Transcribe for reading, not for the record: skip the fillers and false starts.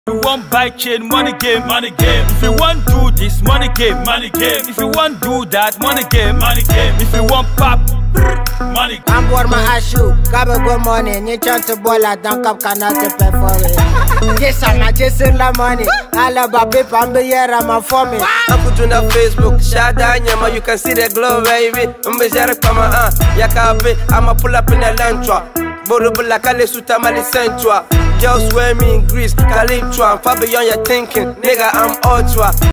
If you want buy chain, money game, money game. If you want do this, money game, money game. If you want do that, money game, money game. If you want pop, money game. I'm born my shoe, got a good money. You chance to boil a dunk up, cannot pay for it. Yes, I'm not chasing the money. All about people, I'm the year, I'm a for me. I'm putting on Facebook, shout down Yama, you can see the glow, baby. I'm a Yakabe, I'ma pull up in a Lantra. Borubula Kale Sutamali Central. Girls wear me in Greece, Calypso, I'm far beyond your thinking. Nigga, I'm ultra.